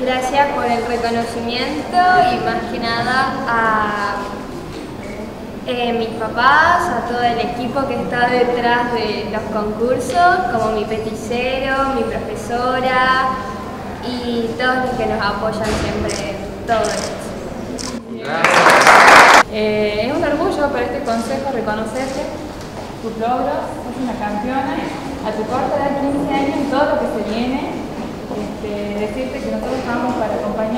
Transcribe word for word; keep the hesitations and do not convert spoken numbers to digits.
Gracias por el reconocimiento y más que nada a eh, mis papás, a todo el equipo que está detrás de los concursos, como mi peticero, mi profesora y todos los que nos apoyan siempre todo esto. Eh, es un orgullo para este consejo reconocerte tus logros, sos una campeona, a tu corta edad de quince años y todo lo que se viene, este, decirte que nosotros estamos para acompañarte.